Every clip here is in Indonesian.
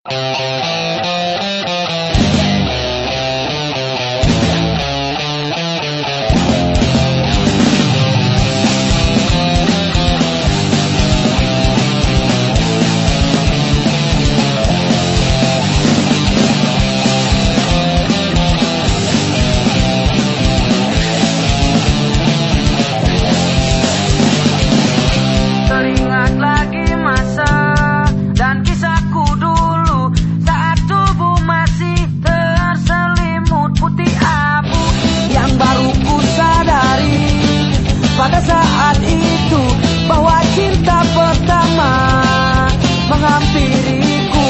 Pada saat itu bahwa cinta pertama menghampiriku.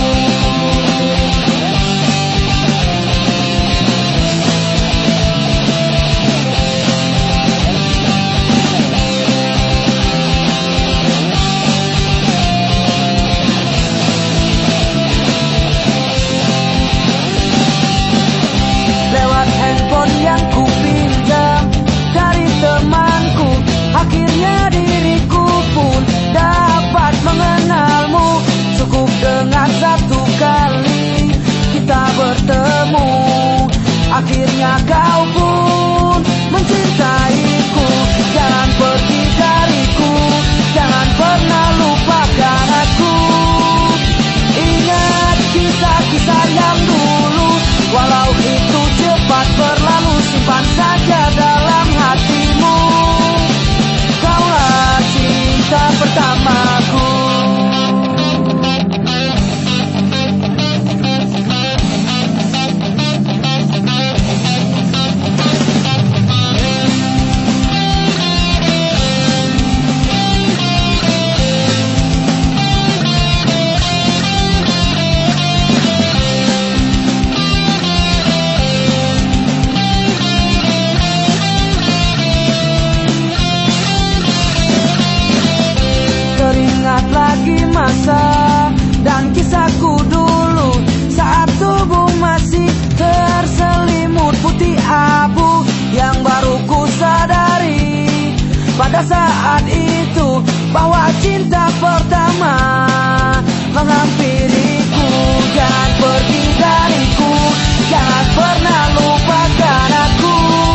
Lewat handphone yang kupinjam dari temanku, akhirnya diriku pun dapat mengenalmu. Cukup dengan satu kali kita bertemu, akhirnya kau pun mencintaiku. Jangan pergi dariku, jangan pernah lupakan aku. Ingat kisah-kisah yang dulu, walau itu cepat berlalu, simpan saja dalam hatimu. Kaulah cinta pertamaku. Teringat lagi masa dan kisahku dulu, saat tubuh masih terselimut putih abu, yang baru ku sadari pada saat itu bahwa cinta pertama menghampiriku. Jangan pergi dariku, jangan pernah lupakan aku.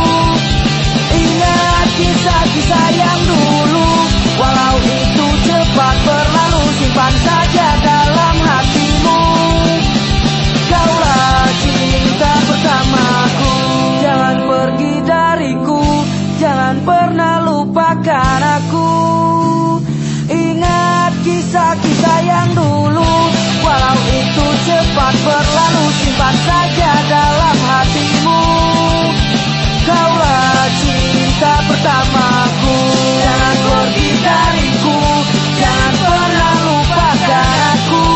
Ingat kisah-kisah yang dulu, walau itu cepat berlalu, simpan saja dalam hatimu. Kaulah cinta pertamaku. Jangan pergi dariku, jangan pernah lupakan aku. Ingat kisah-kisah yang dulu, walau itu cepat berlalu, simpan saja dalam hatimu. Kaulah cinta pertamaku. Jangan pergi dariku, jangan pernah lupakan aku.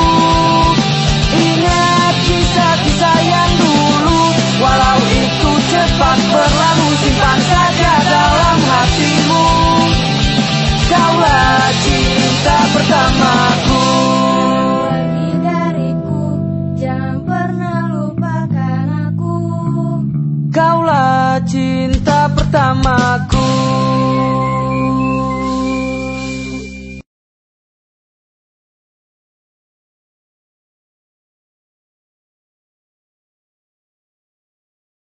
Ingat kisah-kisah yang dulu, walau itu cepat berlalu, simpan saja dalam hatimu. Kaulah cinta pertamaku. Pergi dariku, jangan pernah lupakan aku. Kaulah cinta pertamaku.